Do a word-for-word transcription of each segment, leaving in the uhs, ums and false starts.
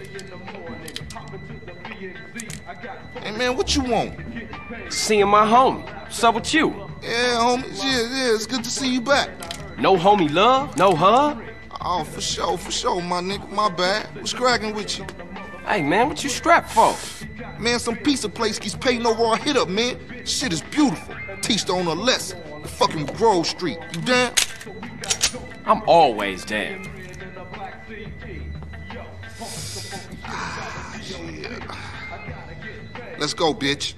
Hey man, what you want? Seeing my homie. What's up with you? Yeah, homies. Yeah, yeah, it's good to see you back. No homie love? No hug? Oh, for sure, for sure, my nigga. My bad. What's cracking with you? Hey, man, what you strapped for? Man, some pizza place keeps paying over our hit up, man. Shit is beautiful. Teach the owner a lesson. Fucking Grove Street. You down? I'm always down. Ah, shit. Let's go, bitch.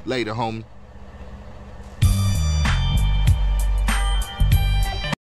Later, homie.